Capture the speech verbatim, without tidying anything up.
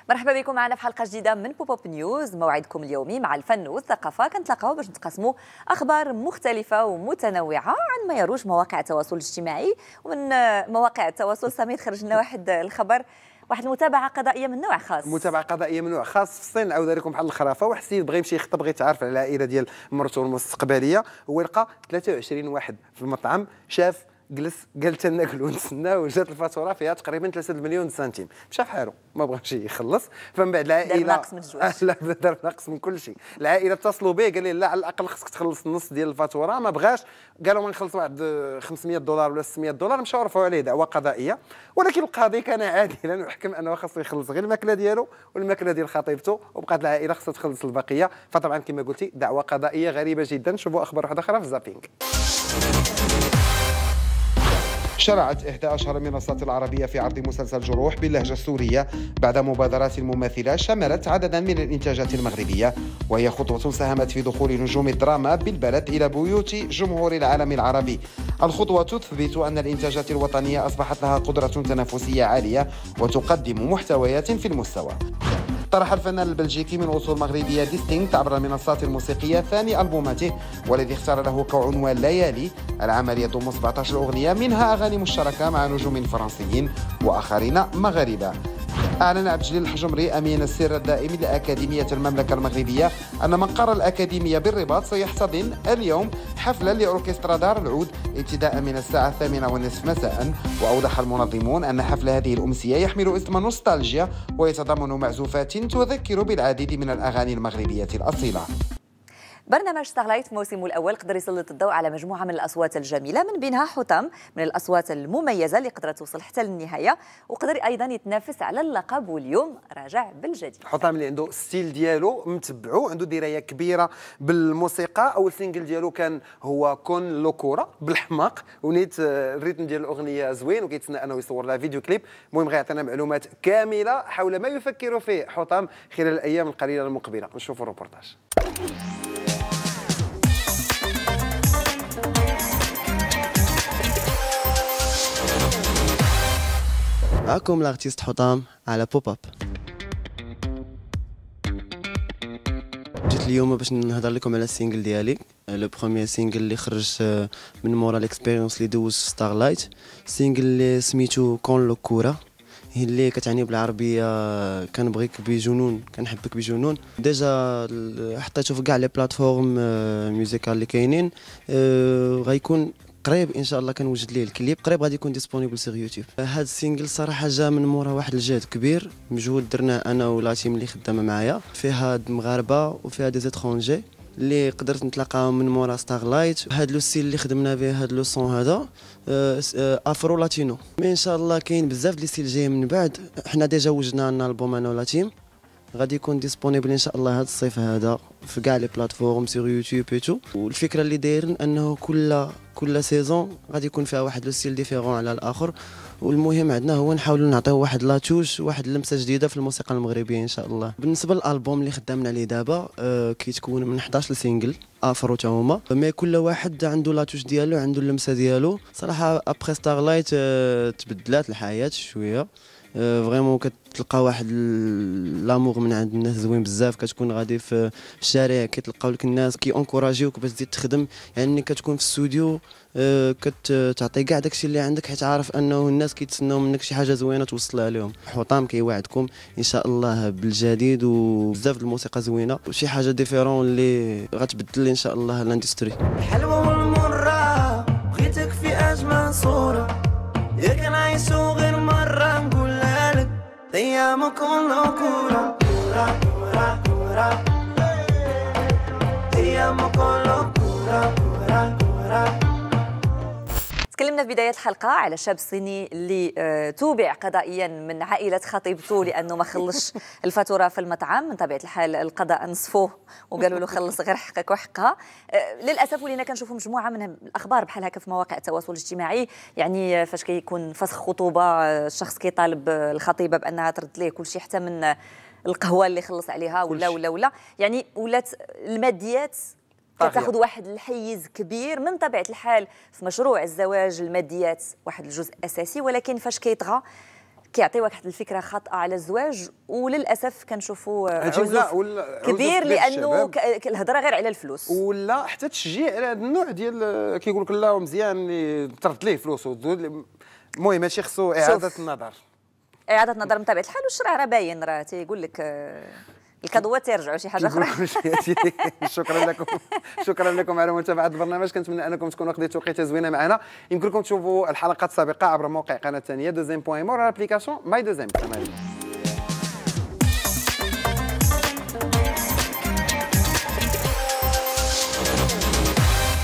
مرحبا بكم معنا في حلقه جديده من بوب اب نيوز، موعدكم اليومي مع الفن والثقافه. كنتلاقاو باش نتقاسموا اخبار مختلفه ومتنوعه عن ما يروج مواقع التواصل الاجتماعي. ومن مواقع التواصل سمير خرج لنا واحد الخبر، واحد المتابعه قضائيه من نوع خاص. متابعه قضائيه من نوع خاص في الصين. نعاود لكم بحال الخرافه. واحد السيد بغى يمشي يخطب، بغى يتعرف على العائله ديال مرته المستقبليه، هو لقى ثلاثة وعشرين واحد في المطعم. شاف جلس قال تناكلوا ونتسناو، وجات الفاتوره فيها تقريبا ثلاثة مليون سنتيم. مشى في حاله ما بغاش يخلص. فمن بعد العائله دار ناقص من الجواج. لا دار ناقص من كل شيء. العائله اتصلوا به قال لي لا على الاقل خصك تخلص النص ديال الفاتوره. ما بغاش، قالوا ما نخلص واحد خمسمية دولار ولا ستمية دولار. مشاو رفعوا عليه دعوه قضائيه، ولكن القاضي كان عادلا وحكم انه خاصو يخلص غير الماكله ديالو والماكله ديال خطيبته، وبقات العائله خاصها تخلص البقيه. فطبعا كما قلتي دعوه قضائيه غريبه جدا. شوفوا اخبار واحده اخرى في زابينغ. شرعت إحدى أشهر المنصات العربية في عرض مسلسل جروح باللهجة السورية بعد مبادرات مماثلة شملت عددا من الإنتاجات المغربية، وهي خطوة ساهمت في دخول نجوم الدراما بالبلد إلى بيوت جمهور العالم العربي. الخطوة تثبت أن الإنتاجات الوطنية أصبحت لها قدرة تنافسية عالية وتقدم محتويات في المستوى. طرح الفنان البلجيكي من أصول مغربية ديستينكت عبر المنصات الموسيقية ثاني ألبوماته، والذي اختار له كعنوان ليالي. العمل يضم سبعة عشر أغنية، منها أغاني مشتركة مع نجوم فرنسيين وآخرين مغاربة. أعلن عبد الجليل الحجمري أمين السر الدائم لأكاديمية المملكة المغربية أن مقر الأكاديمية بالرباط سيحتضن اليوم حفلا لأوركسترا دار العود ابتداء من الساعة الثامنة والنصف مساء. وأوضح المنظمون أن حفل هذه الأمسية يحمل اسم نوستالجيا، ويتضمن معزوفات تذكر بالعديد من الأغاني المغربية الأصيلة. برنامج ستارلايت في موسمه الأول قدر يسلط الضوء على مجموعة من الأصوات الجميلة، من بينها حطام من الأصوات المميزة اللي قدرت توصل حتى للنهاية، وقدر أيضا يتنافس على اللقب، واليوم راجع بالجديد. حطام اللي عنده ستيل ديالو متبعو، عنده دراية كبيرة بالموسيقى. أول سينجل ديالو كان هو كون لو كورة بالحماق، ونيت الريتم ديال الأغنية زوين، وكيتسنى أنه يصور لها فيديو كليب. المهم غيعطينا معلومات كاملة حول ما يفكر فيه حطام خلال الأيام القليلة المقبلة. نشوفوا الروبورتاج. معكم الارتيست حطام على بوب اب. جيت اليوم باش نهضر لكم على السينجل ديالي، لو بروميير سينجل اللي خرج من مورا ليكسبيريونس اللي دوز ستارلايت. سينجل اللي سميتو كون لو كورة، هي اللي كتعني بالعربيه كنبغيك بجنون، كنحبك بجنون. ديجا حطيته في كاع لي بلاتفورم ميوزيكال اللي كاينين. غيكون قريب ان شاء الله كنوجد ليه الكليب، قريب غادي يكون ديسپونيبل سيغ يوتيوب. هاد السينجل صراحه جا من مورا واحد الجهد كبير، مجهود درناه انا ولا تيم اللي خدامه معايا، فيها مغاربه وفيها دي زيترونجي اللي قدرت نتلاقاهم من مورا ستارلايت. هاد لو ستيل اللي خدمنا به، هاد لو سون هذا افرو لاتينو. مي ان شاء الله كاين بزاف ديال ستيل جاي من بعد. حنا ديجا وجدنا لنا البوم انا ولا تيم، غادي يكون ديسپونيبل ان شاء الله هذا الصيف هذا في كاع لي بلاتفورم سيغ يوتيوب ايتو. والفكره اللي دايرين انه كل كل سيزون غادي يكون فيها واحد لو ستيل ديفيرون على الاخر، والمهم عندنا هو نحاولوا نعطيو واحد لاتوش، واحد اللمسه جديده في الموسيقى المغربيه ان شاء الله. بالنسبه للالبوم اللي خدامنا عليه دابا آه كيتكون من إحدى عشر سينجل افرو تا هما، مي كل واحد عنده لاتوش ديالو، عنده اللمسه ديالو. صراحه ابخي ستارلايت آه تبدلات الحياه شويه، فريمون كتلقى واحد لامور من عند الناس زوين بزاف. كتكون غادي في الشارع كيتلقاو لك الناس كي انكوراجيوك باش تزيد تخدم، يعني كتكون في الاستوديو كتعطي كاع داكشي اللي عندك، حيت عارف انه الناس كيتسناو منك شي حاجه زوينه توصلها لهم. حطام كيوعدكم ان شاء الله بالجديد وبزاف د الموسيقى زوينه وشي حاجه ديفيرون اللي غتبدل ان شاء الله الاندستري. الحلوه والمره بغيتك في اجمل صوره، يا كنعيشو غير مره نقولها لك ايامك كلها كوره كوره كوره كوره، ايامك كلها كوره كوره كوره. تكلمنا في بداية الحلقة على شاب صيني اللي توبع قضائيا من عائلة خطيبته لأنه ما خلصش الفاتورة في المطعم. من طبيعة الحال القضاء نصفوه وقالوا له خلص غير حقك وحقها. للأسف ولينا كنشوفوا مجموعة من الأخبار بحال هكا في مواقع التواصل الاجتماعي، يعني فاش كيكون فسخ خطوبة الشخص كيطالب الخطيبة بأنها ترد ليه كل شيء، حتى من القهوة اللي خلص عليها ولا ولا ولا يعني ولات الماديات كتاخذ واحد الحيز كبير. من طبيعه الحال في مشروع الزواج الماديات واحد الجزء اساسي، ولكن فاش كيطغى كيعطي واحد الفكره خاطئه على الزواج، وللاسف كنشوفوا عزوف كبير لانه الهضره غير على الفلوس، ولا حتى تشجيع على هذا النوع ديال كيقول لك لا مزيان اللي ترد ليه فلوس. المهم هادشي خصو اعاده النظر، اعاده النظر من طبيعه الحال. والشرع راه باين، راه تيقول لك الكادوات تيرجعوا شي حاجه اخرى. شكرا لكم، شكرا لكم على متابعه البرنامج. كنتمنى انكم تكونوا قضيتوا وقيته زوينه معنا. يمكنكم تشوفوا الحلقات السابقه عبر موقع قناه ثانيه دوزيام بوان مور على الابليكاسيون ماي دوزيام.